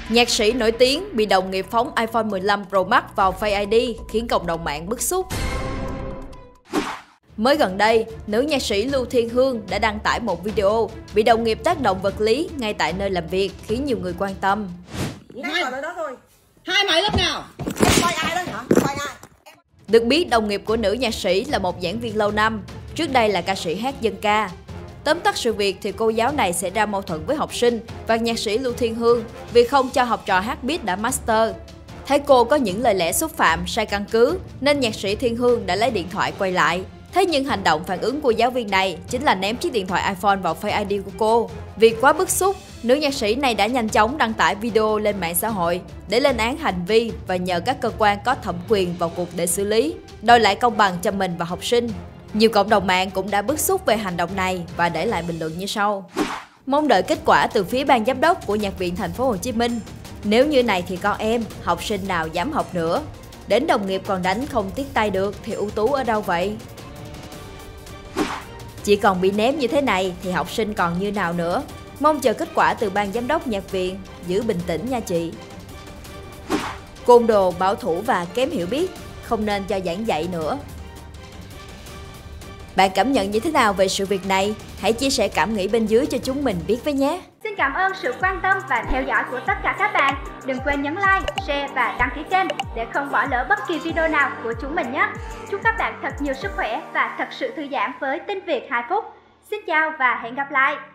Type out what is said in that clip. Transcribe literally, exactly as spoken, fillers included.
Nhạc sĩ nổi tiếng bị đồng nghiệp phóng iPhone mười lăm Pro Max vào Face i đê khiến cộng đồng mạng bức xúc. Mới gần đây, nữ nhạc sĩ Lưu Thiên Hương đã đăng tải một video bị đồng nghiệp tác động vật lý ngay tại nơi làm việc khiến nhiều người quan tâm. Hai vào đó thôi. Hai máy lúc nào? Em quay ai đó hả? Quay ai? Được biết, đồng nghiệp của nữ nhạc sĩ là một giảng viên lâu năm, trước đây là ca sĩ hát dân ca. Tóm tắt sự việc thì cô giáo này xảy ra mâu thuẫn với học sinh và nhạc sĩ Lưu Thiên Hương vì không cho học trò hát beat đã master. Thấy cô có những lời lẽ xúc phạm, sai căn cứ nên nhạc sĩ Thiên Hương đã lấy điện thoại quay lại. Thế nhưng hành động phản ứng của giáo viên này chính là ném chiếc điện thoại iPhone vào Face i đê của cô. Vì quá bức xúc, nữ nhạc sĩ này đã nhanh chóng đăng tải video lên mạng xã hội để lên án hành vi và nhờ các cơ quan có thẩm quyền vào cuộc để xử lý, đòi lại công bằng cho mình và học sinh. Nhiều cộng đồng mạng cũng đã bức xúc về hành động này và để lại bình luận như sau: mong đợi kết quả từ phía ban giám đốc của Nhạc viện Thành phố Hồ Chí Minh. Nếu như này thì con em, học sinh nào dám học nữa. Đến đồng nghiệp còn đánh không tiếc tay được thì ưu tú ở đâu vậy? Chỉ còn bị ném như thế này thì học sinh còn như nào nữa? Mong chờ kết quả từ ban giám đốc nhạc viện, giữ bình tĩnh nha chị. Côn đồ, bảo thủ và kém hiểu biết, không nên cho giảng dạy nữa. Bạn cảm nhận như thế nào về sự việc này? Hãy chia sẻ cảm nghĩ bên dưới cho chúng mình biết với nhé. Xin cảm ơn sự quan tâm và theo dõi của tất cả các bạn. Đừng quên nhấn like, share và đăng ký kênh để không bỏ lỡ bất kỳ video nào của chúng mình nhé. Chúc các bạn thật nhiều sức khỏe và thật sự thư giãn với Tin Việt hai phút. Xin chào và hẹn gặp lại.